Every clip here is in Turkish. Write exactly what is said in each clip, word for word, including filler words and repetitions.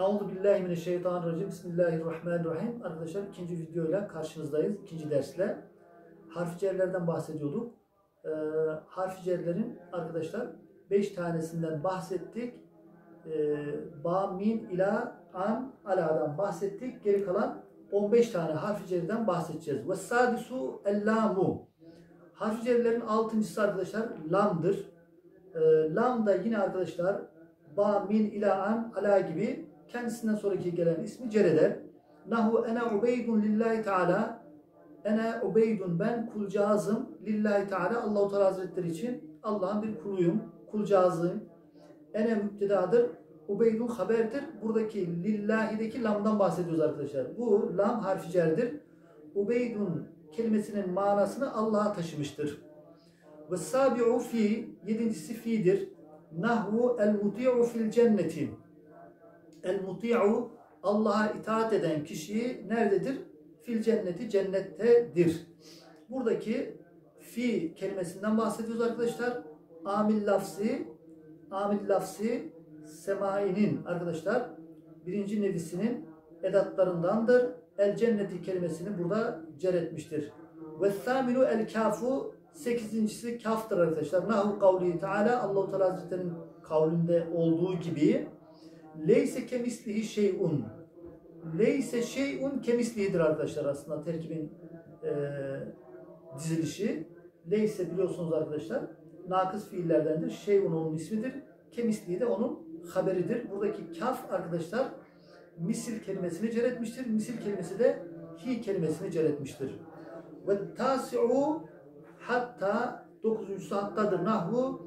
Euzubillahimineşşeytanirracim. Bismillahirrahmanirrahim. Arkadaşlar ikinci videoyla karşınızdayız. İkinci dersle. Harf cerlerden bahsediyorduk. Ee, harf cerlerin arkadaşlar beş tanesinden bahsettik. Ee, ba, min, ila, an, ala'dan bahsettik. Geri kalan on beş tane harf cerden bahsedeceğiz. Ve sadisu el-lamu. Harf cerlerin altıncısı arkadaşlar lamdır. Ee, lam da yine arkadaşlar ba, min, ila, an, ala gibi kendisinden sonraki gelen ismi cer eder. Nahu ene ubeydun lillahi teala. Ene ubeydun, ben kulcağızım. Lillahi teala, Allah-u Teala Hazretleri için Allah'ın bir kuluyum. Kulcağızım. Ene müptedadır. Ubeydun haberdir. Buradaki lillahi'deki lamdan bahsediyoruz arkadaşlar. Bu lam harfi cerdir. Ubeydun kelimesinin manasını Allah'a taşımıştır. Ve sabi'u fi, yedincisi fi'dir. Nahu el muti'u fil cenneti. El muti'u, Allah'a itaat eden kişi nerededir? Fil cenneti, cennettedir. Buradaki fi kelimesinden bahsediyoruz arkadaşlar. Amil lafzi, amil lafzi semainin arkadaşlar birinci nevisinin edatlarındandır. El cenneti kelimesini burada cer etmiştir. Ve thaminu el kafu, sekizincisi kaftır arkadaşlar. Nahu kavli teala, Allah-u Teala Hazretleri'nin kavlinde olduğu gibi leyse kemislihi şey'un. Leyse şey'un kemislihidir arkadaşlar aslında terkibin e, dizilişi. Leyse biliyorsunuz arkadaşlar nakıs fiillerdendir. Şey'un onun ismidir. Kemislihi de onun haberidir. Buradaki kaf arkadaşlar misil kelimesini cer etmiştir. Misil kelimesi de hi kelimesini cer etmiştir. Ve tasi'u, hatta dokuzuncusu hattadır. Nahu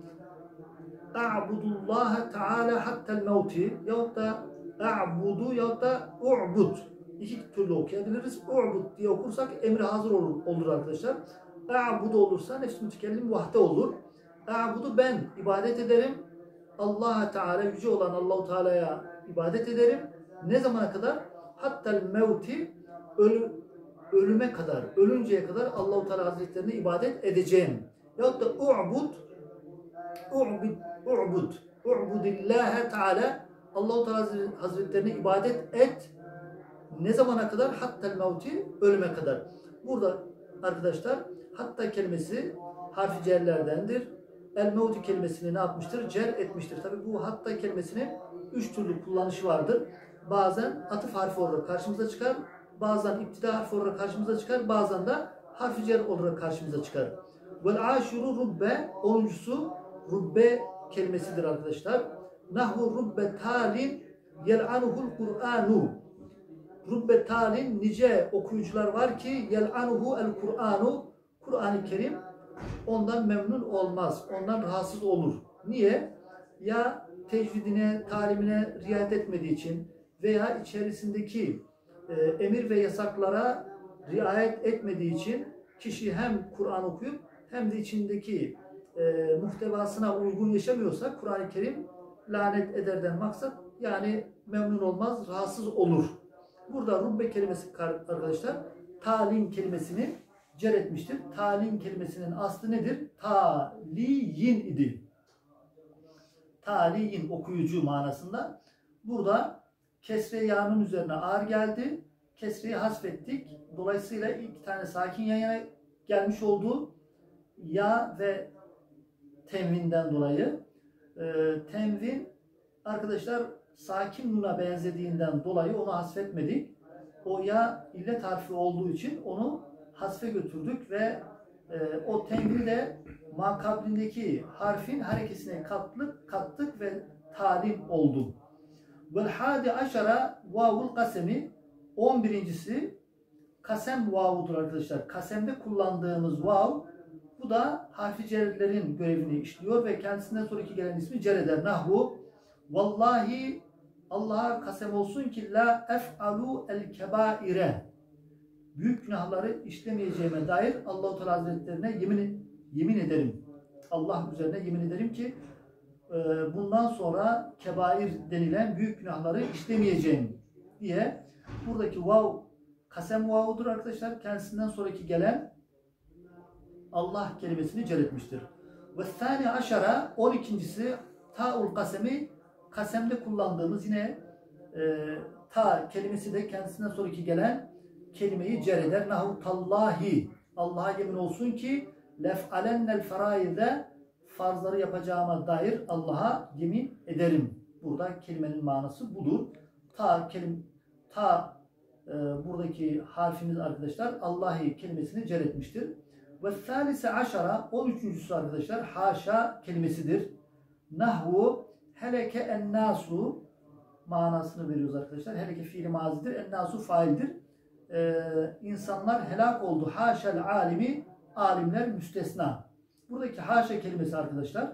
a'budullaha teala hattel mevti, yahut da a'budu yahut da u'bud. İki türlü okuyabiliriz. U'bud diye okursak emri hazır olur, olur arkadaşlar. A'budu olursa nefs-i mütekellim vahde olur. A'budu, ben ibadet ederim. Allah Teala, yüce olan Allah-u Teala'ya ibadet ederim. Ne zamana kadar? Hattel mevti, ölü, ölüme kadar, ölünceye kadar Allah-u Teala Hazretlerine ibadet edeceğim. Yahut da u'bud, u'bud, u'bud, u'budillâhe Teala, Allah-u Teala Hazretlerine ibadet et. Ne zamana kadar? Hattel mevti, ölüme kadar. Burada arkadaşlar hatta kelimesi harfi cerlerdendir. El mevti kelimesini ne yapmıştır? Cer etmiştir. Tabi bu hatta kelimesinin üç türlü kullanışı vardır. Bazen atıf harfi olarak karşımıza çıkar. Bazen iptida harfi olarak karşımıza çıkar. Bazen de harfi cer olarak karşımıza çıkar. Vel aşuru rubbe, onuncusu rubbe kelimesidir arkadaşlar. Nahu rubbe talin yel'anuhul Kur'anu. Rubbe talin, nice okuyucular var ki yel'anuhu el Kur'anu, Kur'an-ı Kerim ondan memnun olmaz, ondan rahatsız olur. Niye? Ya tecvidine, talimine riayet etmediği için veya içerisindeki e, emir ve yasaklara riayet etmediği için kişi hem Kur'an okuyup hem de içindeki e, muhtevasına uygun yaşamıyorsa Kur'an-ı Kerim lanet ederden maksat yani memnun olmaz, rahatsız olur. Burada rubbe kelimesi arkadaşlar talin kelimesini cer etmiştir. Talin kelimesinin aslı nedir? Taliyin idi. Taliyin, okuyucu manasında. Burada kesre ya'nın üzerine ağır geldi. Kesreyi hasfettik. Dolayısıyla iki tane sakin yan yana gelmiş oldu. Ya ve tenvinden dolayı. Ee, tenvin arkadaşlar sakin nuna benzediğinden dolayı onu hasfetmedik. O ya illet harfi olduğu için onu hasfe götürdük ve e, o tenvini de makablindeki harfin harekesine kattık, kattık ve talim oldu. Vel hadi aşara vavul kasemi, on birincisi kasem vavudur arkadaşlar. Kasemde kullandığımız vav, bu da harfi cerlerin görevini işliyor ve kendisinden sonraki gelen ismi cer eder. Nahu vallahi, Allah'a kasem olsun ki la ef'alu el kebaire, büyük günahları işlemeyeceğime dair Allah-u Teala Hazretlerine yemin, yemin ederim. Allah üzerine yemin ederim ki bundan sonra kebair denilen büyük günahları işlemeyeceğim diye. Buradaki vav kasem vavudur arkadaşlar. Kendisinden sonraki gelen Allah kelimesini cer etmiştir. Ve thani aşara, on ikincisi ta'ul kasemi, kasemde kullandığımız yine e, ta kelimesi de kendisinden sonraki gelen kelimeyi cer eder. Nahu tallahi, Allah'a yemin olsun ki lef'alennel feraide, farzları yapacağıma dair Allah'a yemin ederim. Burada kelimenin manası budur. Ta kelim ta e, buradaki harfimiz arkadaşlar Allahi kelimesini cer etmiştir. Ve salise aşara, on üçüncüsü arkadaşlar haşa kelimesidir. Nahvu heleke ennasu manasını veriyoruz arkadaşlar. Heleke fiili mazidir, ennasu faildir. Ee, insanlar helak oldu. Haşel alimi, alimler müstesna. Buradaki haşa kelimesi arkadaşlar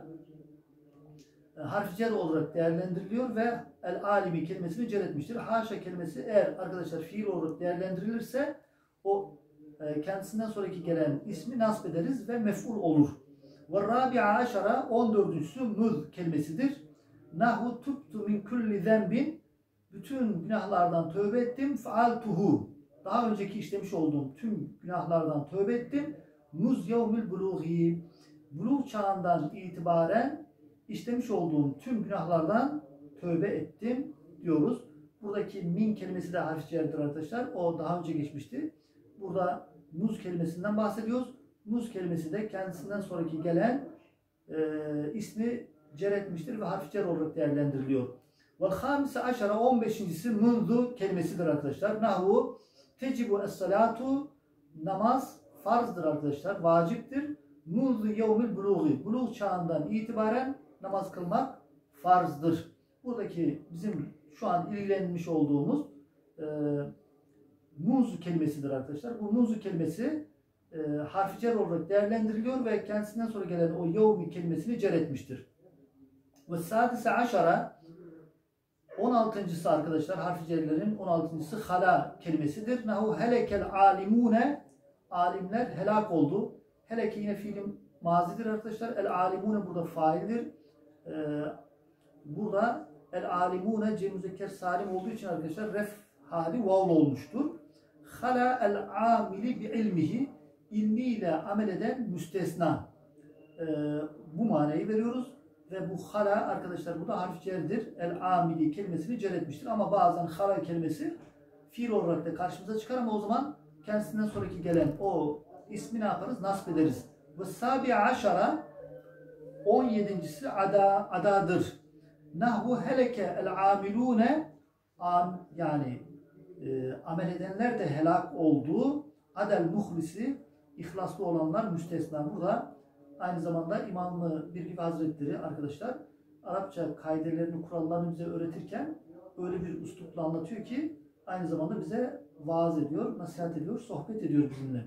e, harf cer olarak değerlendiriliyor ve el alimi kelimesini cer etmiştir. Haşa kelimesi eğer arkadaşlar fiil olarak değerlendirilirse o e, kendisinden sonraki gelen ismi nasb ederiz ve mef'ul olur. Ve rabi'a aşara, on dördüncüsü muz kelimesidir. Nahu tubtu min kulli zenbin, bütün günahlardan tövbe ettim. Faaltuhu, daha önceki işlemiş olduğum tüm günahlardan tövbe ettim. Muz yevmül buluği, buluğ çağından itibaren işlemiş olduğum tüm günahlardan tövbe ettim diyoruz. Buradaki min kelimesi de harf cerdir arkadaşlar. O daha önce geçmişti. Burada muz kelimesinden bahsediyoruz. Muz kelimesi de kendisinden sonraki gelen e, ismi cer etmiştir ve harf cer olarak değerlendiriliyor. Vel hamise aşara, on beşincisi munzu kelimesidir arkadaşlar. Nahu tecibu es-salatu, namaz farzdır arkadaşlar, vaciptir. Munzu yevmil buluği, buluğ çağından itibaren namaz kılmak farzdır. Buradaki bizim şu an ilgilenmiş olduğumuz e, munzu kelimesidir arkadaşlar. Bu munzu kelimesi e, harf cer olarak değerlendiriliyor ve kendisinden sonra gelen o yevmi kelimesini cer etmiştir. Ve sadise aşara, on altıncısı arkadaşlar harf cerlerin on altıncısı hala kelimesidir. Nahu helekel alimune, alimler helak oldu. Heleke yine fiilim mazidir arkadaşlar. El alimune burada faildir. Ee, burada el alimune cem müzekker salim olduğu için arkadaşlar ref hali vavl olmuştur. Hala el amili bi ilmihi, ilmiyle amel eden müstesna. Ee, bu manayı veriyoruz. Ve bu hala arkadaşlar bu da harf cerdir. El amili kelimesini cer etmiştir. Ama bazen hala kelimesi fiil olarak da karşımıza çıkar ama o zaman kendisinden sonraki gelen o ismi ne yaparız? Nasb ederiz. Ve sabi aşara, on yedincisi ada, adadır. Nahvu heleke el amilune, am, yani e, amel edenler de helak oldu. Adel muhlisi, ihlaslı olanlar müstesna. Burada aynı zamanda İmam Birgivi Hazretleri arkadaşlar Arapça kaidelerini, kurallarını bize öğretirken öyle bir üslupla anlatıyor ki aynı zamanda bize vaaz ediyor, nasihat ediyor, sohbet ediyor bizimle.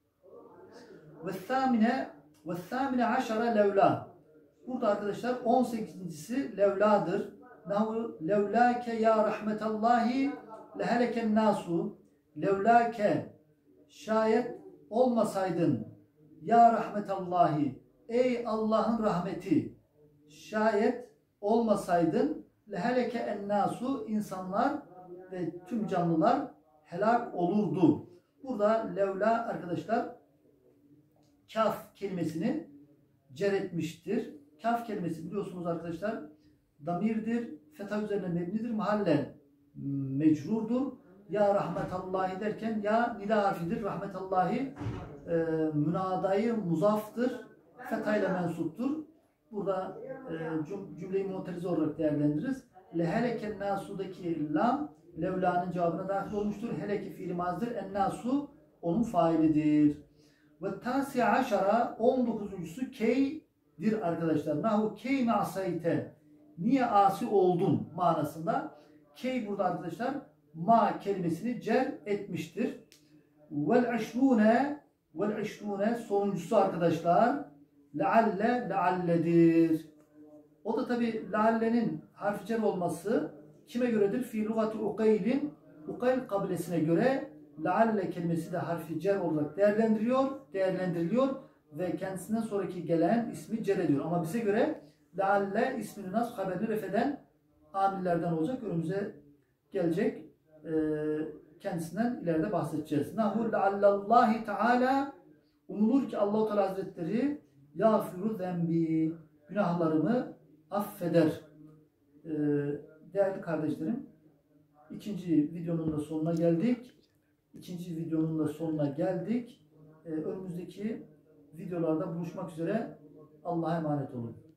Ve thamine ve thamine aşara levla. Burada arkadaşlar on sekizincisi levladır. Nahu levlake ya rahmetallahi leheleken nasu. Levlake, şayet olmasaydın ya rahmetallahi, ey Allah'ın rahmeti, şayet olmasaydın leheleke ennasu, insanlar ve tüm canlılar helak olurdu. Burada levla arkadaşlar kaf kelimesini cer etmiştir. Kaf kelimesi biliyorsunuz arkadaşlar damirdir, fetha üzerine mebnidir, mahallen mecrurdur. Ya rahmetallahi derken ya nida harfidir. Rahmetallahi e, münadayı muzaftır. Fetha ile mensuptur. Burada e, cüm, cümleyi muterize olarak değerlendiririz. Leheleken nasudaki lam levla'nın cevabına dahil olmuştur. Heleke fiili mazdır. En nasu onun failidir. Ve tasi aşara, on dokuzuncusu keydir arkadaşlar. Nahu key mi asayte, niye asi oldun manasında. Key burada arkadaşlar ma kelimesini cer etmiştir. Vel işrune, vel işrune sonuncusu arkadaşlar lealle, lealledir. O da tabi leallenin harfi cer olması kime göredir? Fi lugati ukaylin, ukayl kabilesine göre lealle kelimesi de harfi cer olarak değerlendiriliyor, değerlendiriliyor ve kendisinden sonraki gelen ismi cer ediyor. Ama bize göre lealle ismini nasıl haberini refeden amillerden olacak. Önümüze gelecek. E, kendisinden ileride bahsedeceğiz. Nahu leallallahi teala, umulur ki Allah-u Teala Hazretleri yağfiru zembi, günahlarımı affeder. E, değerli kardeşlerim, ikinci videonun da sonuna geldik. İkinci videonun da sonuna geldik. Ee, önümüzdeki videolarda buluşmak üzere. Allah'a emanet olun.